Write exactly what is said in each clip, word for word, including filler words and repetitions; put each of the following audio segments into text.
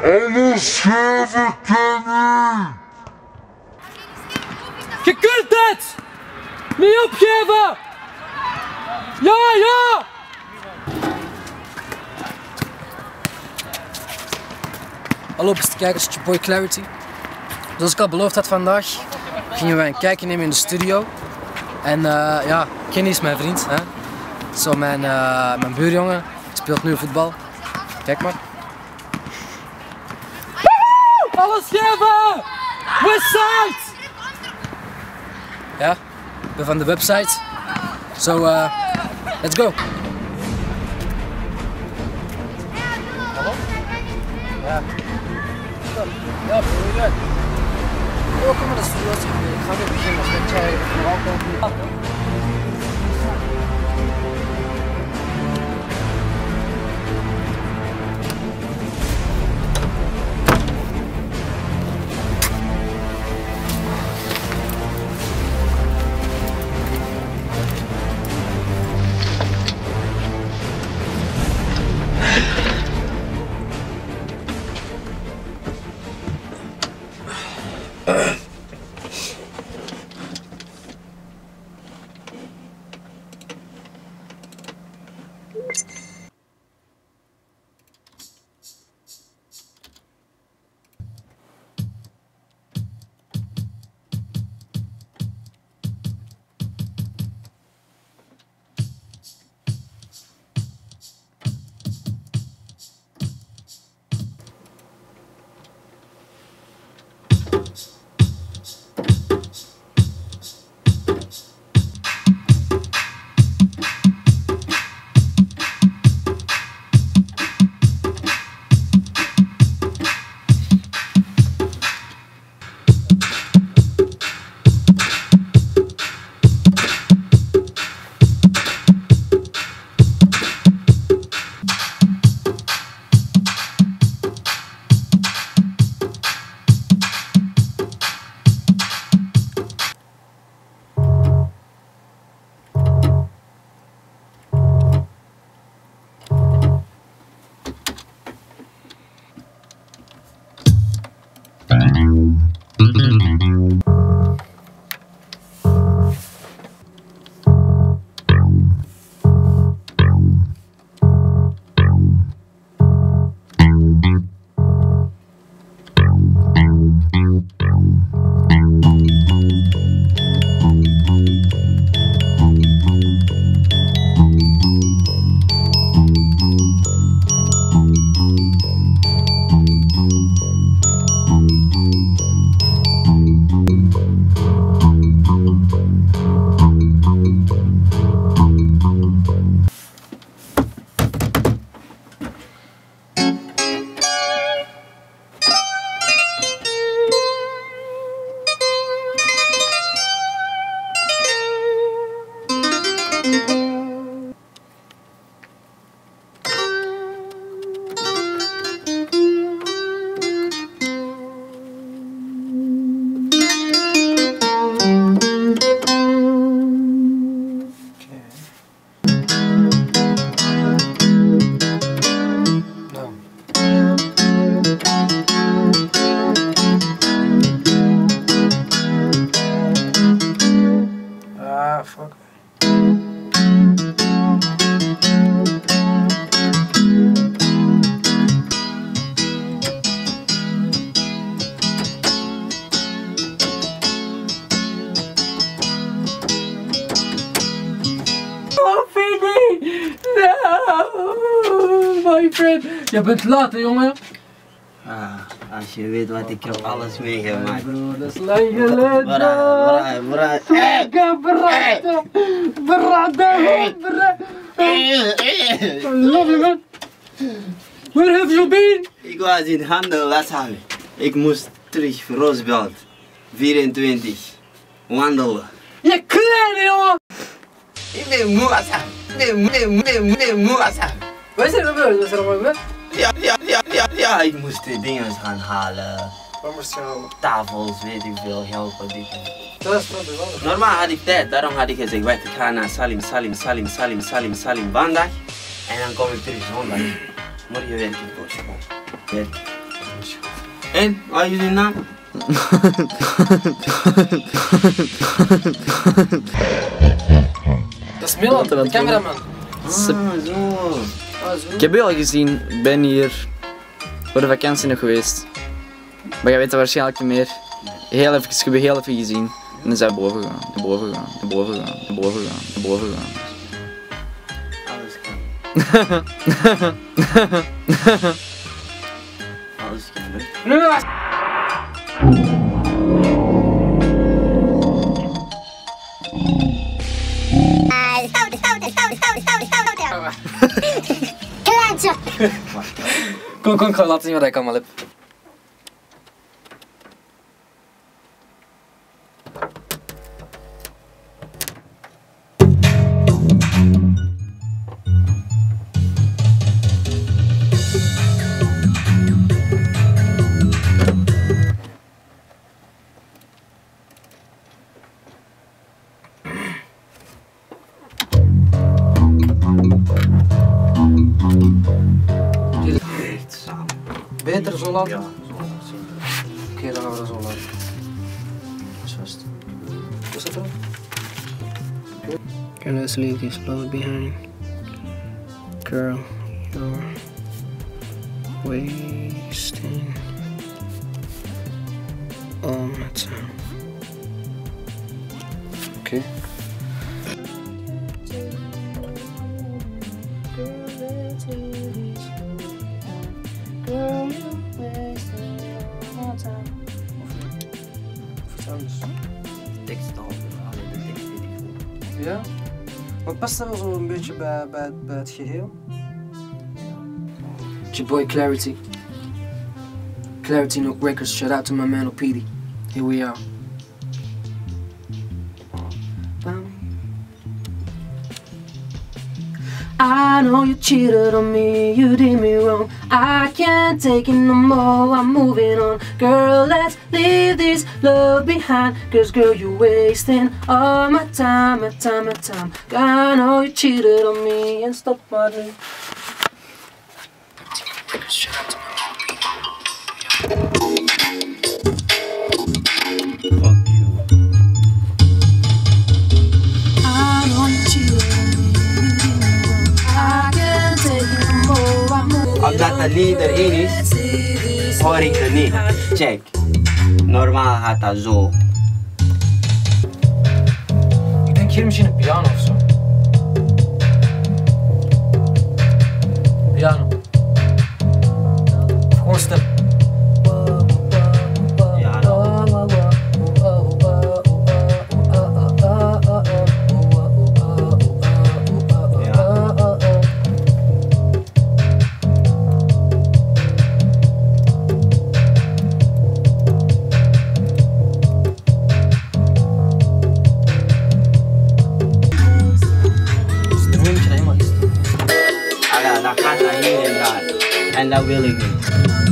Alles geven kan nu! Je kunt het! Niet opgeven! Ja, ja! Hallo beste kijkers, het is je boy Clarity. Zoals ik al beloofd had vandaag, gingen wij een kijkje nemen in de studio. En uh, ja, Kenny is mijn vriend. Hè? Zo mijn, uh, mijn buurjongen, speelt nu voetbal. Kijk maar. Woehoe! Alles geven! Westside! Ja, ik ben van de website. Zo, so, uh, let's go! Hallo? Ja. Ja, hoe je het? Oh, kom maar, dat is voor lastig. Ik ga weer beginnen met jij vooral komen. Fuck. Oh, Vinnie! No! My friend! Je bent laat, hè, jongen? Ah, als je weet wat ik heb alles meegemaakt. Bro, dat is lang geleden. Bra, bra, bra. Lekker braden! Braden! Braden! I love you, man! Where have you been? Ik was in handel Lassal. Ik moest terug voor Roosevelt. vierentwintig. Wandelen. Je kleine jongen! Ik ben moe, Assa. Ik ben moe, moe, moe, moe, moe, Assa. Wat is er gebeurd? Wat is er gebeurd? Ja, ja, ja, ja, ja. Ik moest de dingen gaan halen. Wat moest je halen? Tafels, weet ik veel, helpen, dit en dat. Dat is wat bijzonder. Normaal had ik tijd, daarom had ik gezegd, weet, ik ga naar Salim, Salim, Salim, Salim, Salim, Salim vandaag. En dan kom ik terug zondag. Morgen werk ik voor school. Werk. En, wat is jullie naam? Dat is Milan, de cameraman. Ah, zo. Ah, zo. Ik heb je al gezien, ik ben hier voor de vakantie nog geweest. Maar jij weet dat waarschijnlijk niet meer. Heel even, ik heb je heel even gezien. En dan zijn we boven gegaan, naar boven gegaan, naar boven gegaan, naar boven gegaan, naar boven gegaan. Alles kan. Alles kan, hè? Nu was. Kom, kom, ik ga laten zien wat ik allemaal heb. Beter zo laten? Ja. Oké, okay, dan gaan we dat zo laten. Dat is vast. Is dat er? Okay, let's leave this load behind. Girl, you're wasting all my time. Oké. Okay. Tekst al, alleen de tekst weet ik goed. Ja? Maar past dat wel zo een beetje bij, bij, bij het geheel? It's your boy Clarity. Clarity No Records, shout out to my man O P D. Here we are. I know you cheated on me, you did me wrong. I can't take it no more, I'm moving on. Girl, let's leave this love behind. Cause girl, you're wasting all my time, my time, my time. I know you cheated on me and stop my dream. Shout out to my Fuck you. I know you cheated on me. Omdat het lied erin is, hoor ik het niet. Check. Normaal gaat dat zo. Ik denk hier misschien een piano of zo. Piano. Of gewoon stem. En dat wil ik niet.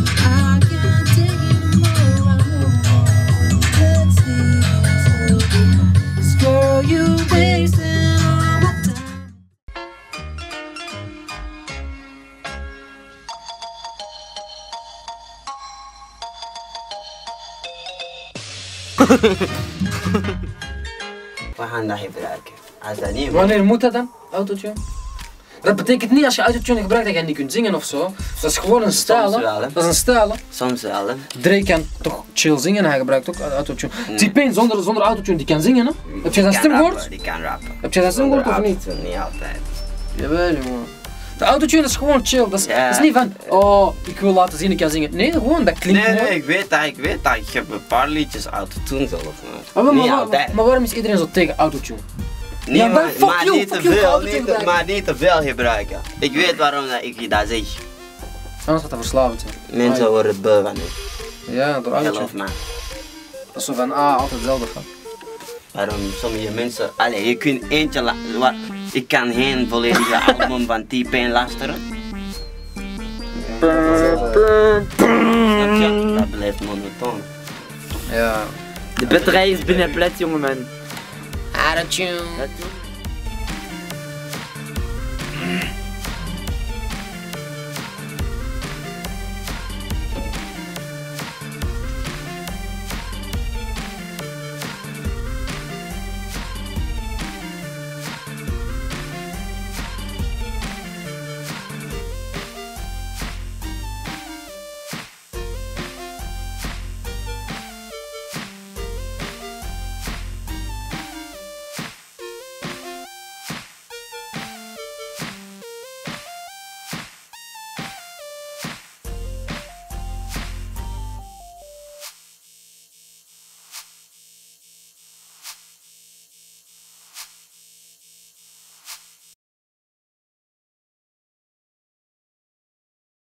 We gaan dat gebruiken. Als dat niet. Wanneer moet dat dan? Autotune? Dat betekent niet als je autotune gebruikt dat je niet kunt zingen of zo. Dat is gewoon een stijl. Soms wel, hè. Dat is een stijl. Hè. Soms wel, hè. Drake kan toch chill zingen en hij gebruikt ook autotune. Mm. T-Pain zonder, zonder autotune die kan zingen. Hè. Die Heb je zijn stem gehoord? Die kan rappen. Heb je zijn stem gehoord of niet? Niet altijd. Jawel, jongen. De autotune is gewoon chill. Dat is, Ja. dat is niet van, oh, ik wil laten zien ik kan zingen. Nee, gewoon, dat klinkt Nee, mooi. nee, ik weet dat, ik weet dat. Ik heb een paar liedjes autotune zelf. Maar, Ah, maar, niet maar, altijd. maar waarom is iedereen zo tegen autotune? Nee, Ja, maar, maar fuck maar you, niet fuck te you, veel, autotune niet te, gebruiken. maar niet te veel gebruiken. Ik weet waarom dat ik dat zeg. Anders gaat dat verslavend zijn. Mensen Ah, worden beu van het. ja, door autotune. Geloof me. Dat is zo van, ah, altijd hetzelfde gaan. Waarom sommige mensen... Allee, je kunt eentje... La wat, ik kan geen volledige album van T-Pain luisteren. Snap je? Dat blijft monotoon. Ja. De batterij is binnen plet, jongeman. Autotune.